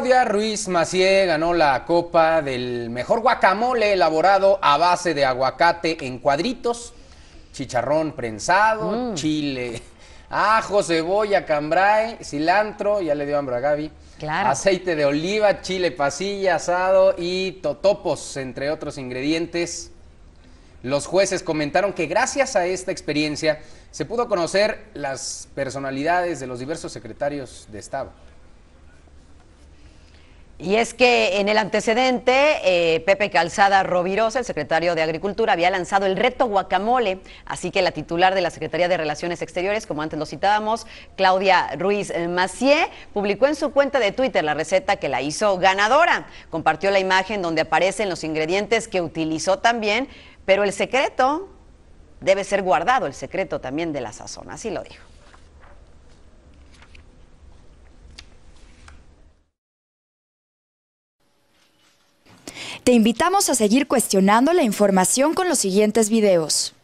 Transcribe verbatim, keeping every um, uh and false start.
Claudia Ruiz Massieu ganó la copa del mejor guacamole elaborado a base de aguacate en cuadritos, chicharrón prensado, mm. chile, ajo, cebolla, cambray, cilantro, ya le dio hambre a Gaby, claro. aceite de oliva, chile pasilla, asado y totopos, entre otros ingredientes. Los jueces comentaron que gracias a esta experiencia se pudo conocer las personalidades de los diversos secretarios de Estado. Y es que en el antecedente, eh, Pepe Calzada Rovirosa, el secretario de Agricultura, había lanzado el reto guacamole, así que la titular de la Secretaría de Relaciones Exteriores, como antes lo citábamos, Claudia Ruiz Massieu, publicó en su cuenta de Twitter la receta que la hizo ganadora. Compartió la imagen donde aparecen los ingredientes que utilizó también, pero el secreto debe ser guardado, el secreto también de la sazón, así lo dijo. Te invitamos a seguir cuestionando la información con los siguientes videos.